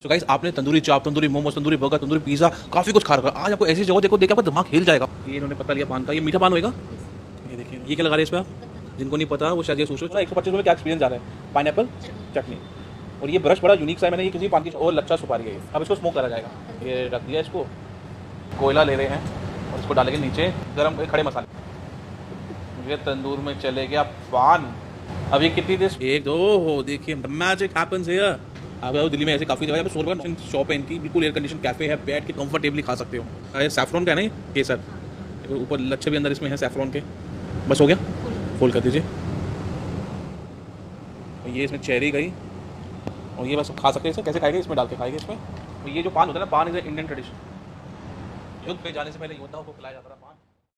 तो गाइस आपने tandoori chaap, tandoori momos, tandoori burger, tandoori pizza काफ़ी कुछ खा रखा है। आज आपको ऐसी जगह देखो, देख आपका दिमाग हिल जाएगा। ये इन्होंने पता लिया पान का, ये मीठा पान होएगा। ये देखिए, ये क्या लगा रहे हैं इस पे आप? जिनको नहीं पता वो शायद ये सोच रहे हैं 125 रुपये क्या एक्सपीरियंस जा रहा है। पाइनएप्पल चटनी और ये ब्रश बड़ा यूनिक सा है, मैंने ये किसी पान की और लच्छा सुपारी है। अब इसको स्मोक करा जाएगा। ये रख दिया, इसको कोयला ले रहे हैं और इसको डालेंगे नीचे गर्म खड़े मसाले। ये तंदूर में चले गया पान। अब ये कितनी देर? एक दो हो, देखिए मैजिक हैपेंस हियर। आप आओ दिल्ली में ऐसे काफ़ी जगह है। 100 रुपये शॉप है इनकी, बिल्कुल एयर कंडीशन कैफे है, बैठ के कंफर्टेबली खा सकते हो। ये सैफरॉन का है ना, ये सर ऊपर लच्छे भी अंदर इसमें है सैफरॉन के। बस हो गया, फोल्ड कर दीजिए। ये इसमें चेरी गई और ये बस खा सकते हैं। इसे कैसे खाएंगे? इसमें डाल के खाएंगे इसमें। तो ये जो पान होता है ना, पान इज इंडियन ट्रेडिशन। युद्ध पे जाने से पहले योद्धाओं को खिलाया जाता था पान।